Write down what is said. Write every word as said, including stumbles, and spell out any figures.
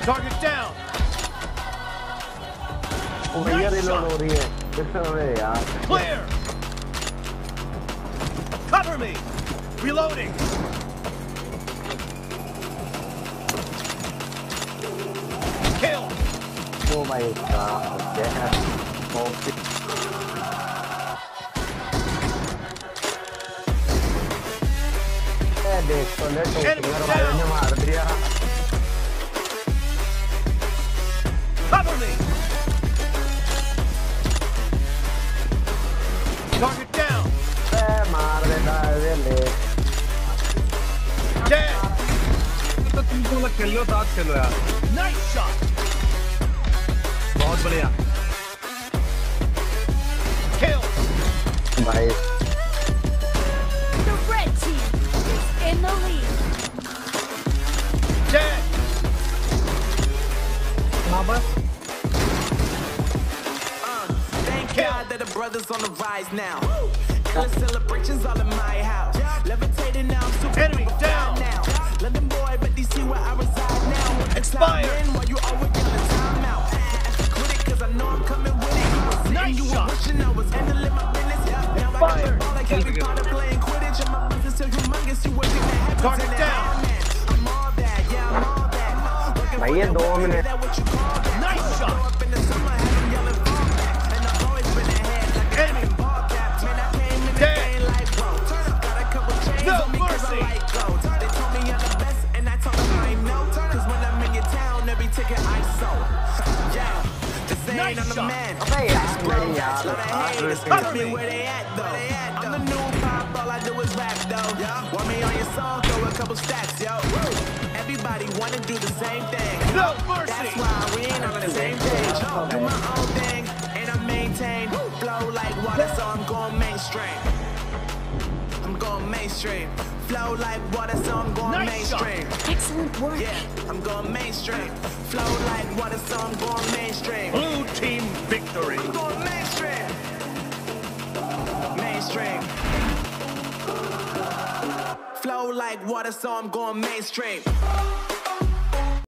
Target down. Nice shot. Clear. Cover me. Reloading. Kill. Oh my god. Enemy down. Cover me. Target down. Dead. Nice shot. बहुत बढ़िया. Kill. Nice. The red team is in the lead. Dead. Thank God that the brothers on the rise now. Color celebrations all in my house. Levitating now, super Enemy down. now. London boy, but they see where I reside now. Expired. While you always yelling time out. Quit it, cause I know I'm coming with it. You were sitting, Nice you were shot. wishing I was handling my business. Now I got the ball like Harry Potter playing Quidditch. And my business is humongous. You working the heavens Target and the down. elements. I'm all that, yeah, I'm all that. Working for Bhaiya, the do weapon, minute. is that what you call that? Nice shot. Up in the summer, have them yelling fall back. And I've always been ahead like a Enemy. ball cap. Man, I came in the Dead. game like bro. Got a couple chains No on me cause I mercy. like gold. They told me I'm the best and I told them I ain't no. Cause when I'm in your town, every ticket I sold. Yeah, this ain't Nice on the shot. man. Hey, yaar, मेरी यार. Lot of haters, ask me where they at though. I'm the new pop, all I do is rap though. Want me on your song, throw a couple stacks, yo. Everybody wanna do the same thing. No mercy. That's why we ain't on the same page. Do my own thing, and I maintain. Flow like water, so I'm going mainstream. I'm going mainstream. Flow like water, so I'm going Nice shot. mainstream. Excellent work. Yeah, I'm going mainstream. Flow like water, so I'm going mainstream. Blue team victory. I'm going mainstream. Mainstream. Flow like water, so I'm going mainstream.